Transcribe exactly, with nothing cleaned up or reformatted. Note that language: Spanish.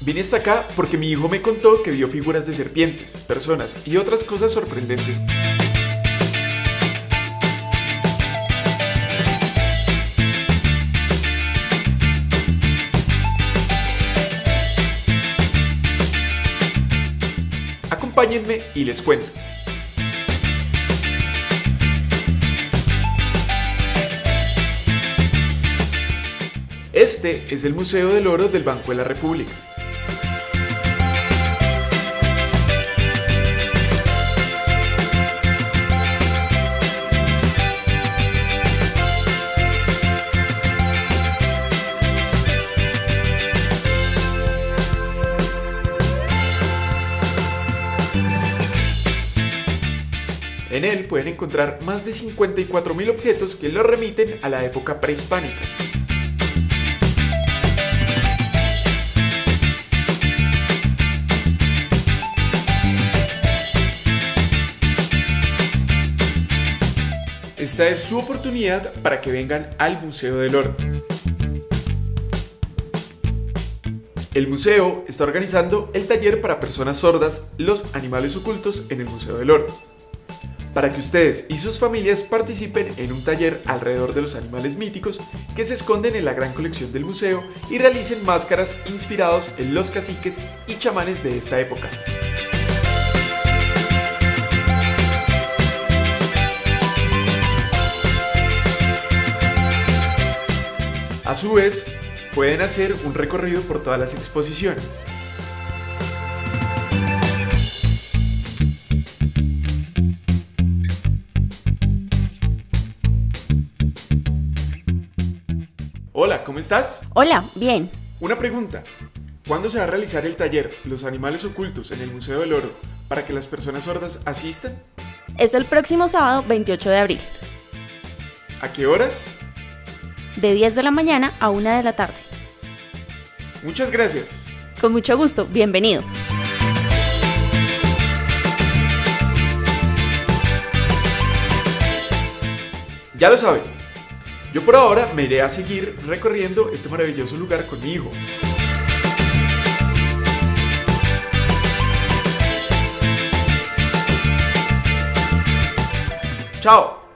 Vine hasta acá porque mi hijo me contó que vio figuras de serpientes, personas y otras cosas sorprendentes. Acompáñenme y les cuento. Este es el Museo del Oro del Banco de la República. En él pueden encontrar más de cincuenta y cuatro mil objetos que los remiten a la época prehispánica. Esta es su oportunidad para que vengan al Museo del Oro. El museo está organizando el taller para personas sordas, los animales ocultos en el Museo del Oro, para que ustedes y sus familias participen en un taller alrededor de los animales míticos que se esconden en la gran colección del museo y realicen máscaras inspirados en los caciques y chamanes de esta época. A su vez, pueden hacer un recorrido por todas las exposiciones. Hola, ¿cómo estás? Hola, bien. Una pregunta. ¿Cuándo se va a realizar el taller Los Animales Ocultos en el Museo del Oro para que las personas sordas asistan? Es el próximo sábado veintiocho de abril, ¿A qué horas? de diez de la mañana a una de la tarde. Muchas gracias. Con mucho gusto, bienvenido. Ya lo saben. Yo por ahora me iré a seguir recorriendo este maravilloso lugar con mi hijo. ¡Chao!